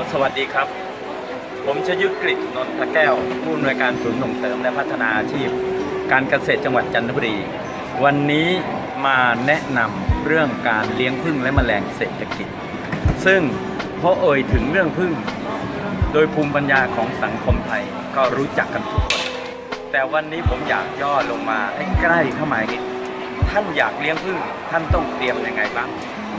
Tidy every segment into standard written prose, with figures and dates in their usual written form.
สวัสดีครับผมชยุทธกฤษ นนทแก้วผู้อำนวยการศูนย์ส่งเสริมและพัฒนาอาชีพการเกษตรจังหวัดจันทบุรีวันนี้มาแนะนำเรื่องการเลี้ยงผึ้งและแมลงเศรษฐกิจซึ่งพอเอ่ยถึงเรื่องผึ้งโดยภูมิปัญญาของสังคมไทยก็รู้จักกันทุกคนแต่วันนี้ผมอยากย่อลงมาให้ใกล้เข้ามาอีกท่านอยากเลี้ยงผึ้งท่านต้องเตรียมยังไงบ้าง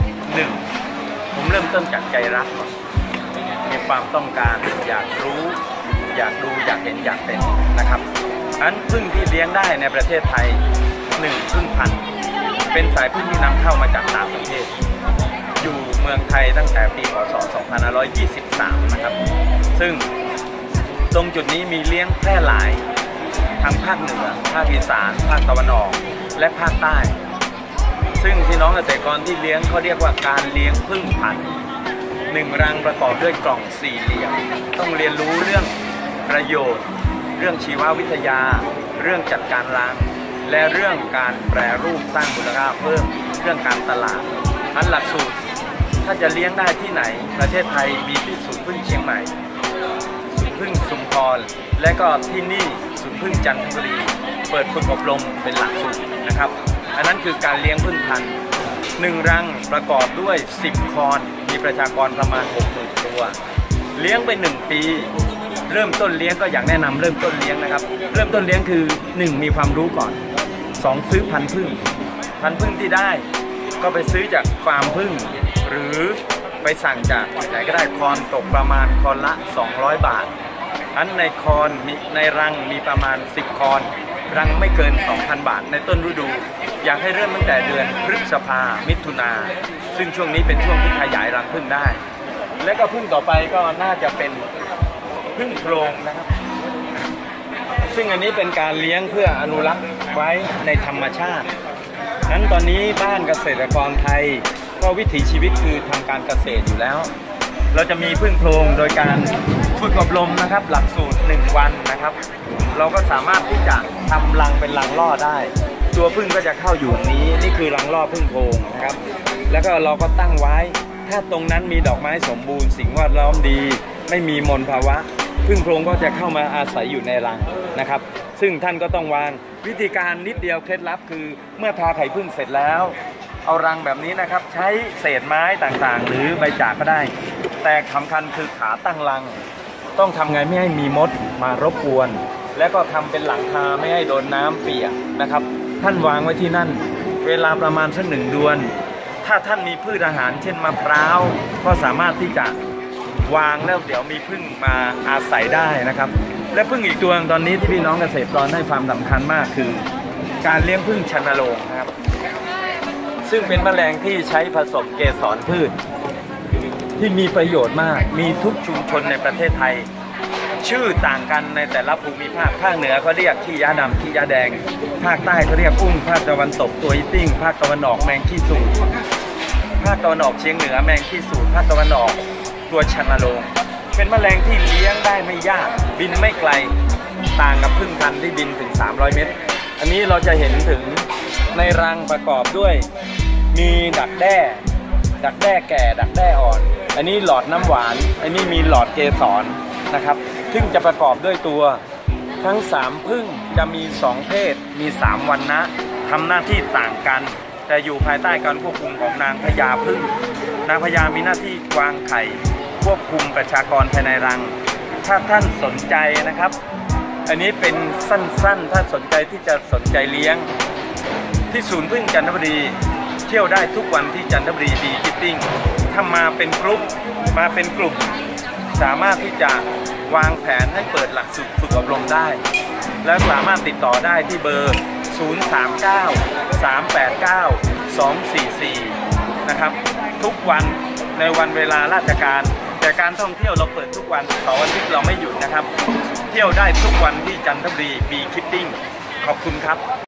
1. ผมเริ่มต้นจากใจรักก่อนมีความต้องการอยากรู้อยากดูอยากเห็นอยากเป็นนะครับอันผึ้งที่เลี้ยงได้ในประเทศไทย1. ผึ้งพันธุ์เป็นสายผึ้งที่นำเข้ามาจากต่างประเทศอยู่เมืองไทยตั้งแต่ปีพ.ศ. 2523นะครับซึ่งตรงจุดนี้มีเลี้ยงแพร่หลายทางภาคเหนือภาคอีสานภาคตะวันออกและภาคใต้ซึ่งพี่น้องเกษตรกรที่เลี้ยงเขาเรียกว่าการเลี้ยงผึ้งพันธุ์1 รังประกอบด้วยกล่องสี่เหลี่ยมต้องเรียนรู้เรื่องประโยชน์เรื่องชีววิทยาเรื่องจัดการรังและเรื่องการแปรรูปสร้างมูลค่าเพิ่มเรื่องการตลาดอันหลักสูตรถ้าจะเลี้ยงได้ที่ไหนประเทศไทยมีที่ศูนย์ผึ้งเชียงใหม่ศูนย์ผึ้งชุมพรและก็ที่นี่ศูนย์ผึ้งจันทบุรีเปิดฝึกอบรมเป็นหลักสูตรนะครับอันนั้นคือการเลี้ยงผึ้งพันธุ์1 รังประกอบด้วย10 คอนมีประชากรประมาณ 60,000 ตัวเลี้ยงไป1 ปีเริ่มต้นเลี้ยงก็อยากแนะนำเริ่มต้นเลี้ยงนะครับเริ่มต้นเลี้ยงคือ1มีความรู้ก่อน2ซื้อพันธุ์ผึ้งที่ได้ก็ไปซื้อจากฟาร์มผึ้งหรือไปสั่งจากไหนก็ได้คอนตกประมาณคอนละ200 บาทอันในคอนในรังมีประมาณ10 คอนรังไม่เกิน 2,000 บาทในต้นฤดูอยากให้เริ่มตั้งแต่เดือนพฤษภามิถุนาซึ่งช่วงนี้เป็นช่วงที่ขยายรังผึ้งได้และก็ผึ้งต่อไปก็น่าจะเป็นผึ้งโพรงนะครับซึ่งอันนี้เป็นการเลี้ยงเพื่ออนุรักษ์ไว้ในธรรมชาตินั้นตอนนี้บ้านเกษตรกรไทยก็วิถีชีวิตคือทำการเกษตรอยู่แล้วเราจะมีผึ้งโพรงโดยการฝึกอบรมนะครับหลักสูตร1 วันนะครับเราก็สามารถที่จะทำรังเป็นรังล่อได้ตัวผึ้งก็จะเข้าอยู่นี้นี่คือรังล่อผึ้งโพรงนะครับแล้วก็เราก็ตั้งไว้ถ้าตรงนั้นมีดอกไม้สมบูรณ์สิ่งแวดล้อมดีไม่มีมลภาวะผึ้งโพรงก็จะเข้ามาอาศัยอยู่ในรังนะครับซึ่งท่านก็ต้องวางวิธีการนิดเดียวเคล็ดลับคือเมื่อทาไข่ผึ้งเสร็จแล้วเอารังแบบนี้นะครับใช้เศษไม้ต่างๆหรือใบจากก็ได้แต่สำคัญคือขาตั้งรังต้องทำไงไม่ให้มีมดมารบกวนแล้วก็ทำเป็นหลังคาไม่ให้โดนน้ำเปียกนะครับท่านวางไว้ที่นั่นเวลาประมาณสัก1 เดือนถ้าท่านมีพืชอาหารเช่นมะพร้าวก็สามารถที่จะวางแล้วเดี๋ยวมีผึ้งมาอาศัยได้นะครับและผึ้งอีกตัวตอนนี้ที่พี่น้องเกษตรกรให้ความสำคัญมากคือการเลี้ยงผึ้งชนโรงนะครับซึ่งเป็นแมลงที่ใช้ผสมเกสรพืชที่มีประโยชน์มากมีทุกชุมชนในประเทศไทยชื่อต่างกันในแต่ละภูมิภาคภาคเหนือเขาเรียกขี้ยาดำขี้ยาแดงภาคใต้เขาเรียกอุ้งภาคตะวันตกตัวอีติ้งภาคตะวันออกแมงขี้สูดภาคตะวันออกเฉียงเหนือแมงขี้สูดภาคตะวันออกตัวชนโรงเป็นแมลงที่เลี้ยงได้ไม่ยากบินไม่ไกลต่างกับผึ้งพันธุ์ที่บินถึง300 เมตรอันนี้เราจะเห็นถึงในรังประกอบด้วยมีดักแด้แก่ดักแด้อ่อนอันนี้หลอดน้ำหวานอันนี้มีหลอดเกสรนะครับซึ่งจะประกอบด้วยตัวทั้ง3ผึ้งจะมี2เพศมี3วรรณะทำหน้าที่ต่างกันแต่อยู่ภายใต้การควบคุมของนางพญาผึ้งนางพญามีหน้าที่วางไข่ควบคุมประชากรภายในรังถ้าท่านสนใจนะครับอันนี้เป็นสั้นๆถ้าสนใจที่จะสนใจเลี้ยงที่ศูนย์ผึ้งจันทบุรีเที่ยวได้ทุกวันที่จันทบุรีบีคิปปิ้งถ้ามาเป็นกลุ่มสามารถที่จะวางแผนให้เปิดหลักสูตรฝึกอบรมได้และสามารถติดต่อได้ที่เบอร์ 039-389-244 นะครับทุกวันในวันเวลาราชการแต่การท่องเที่ยวเราเปิดทุกวันเสาร์อาทิตย์เราไม่หยุดนะครับเที่ยวได้ทุกวันที่จันทบุรีบีคิปปิ้งขอบคุณครับ